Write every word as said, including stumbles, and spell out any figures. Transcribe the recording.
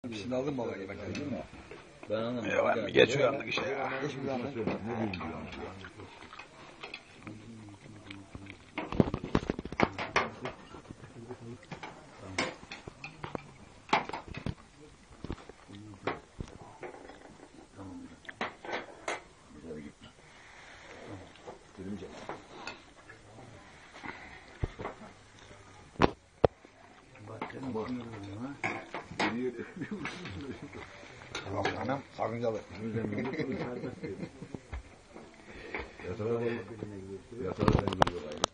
Şimdi aldın mı babayı bakayım değil mi? Ben anlamadım. Ya var mı? Geç uyandık işte ya. Geç mi lan? Bak anam sakıncalı. Yatağa yatağa